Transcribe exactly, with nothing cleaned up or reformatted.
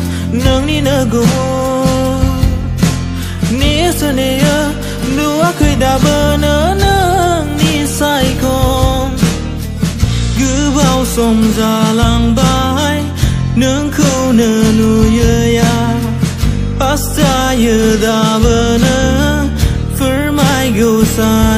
nangni nago ni sania nuwa khơi đã bơ nơ nang ni sai không cứ bao sông già lang bay nương khâu nơ nu ye ya pasta ye da bơ nơ phở mai go sai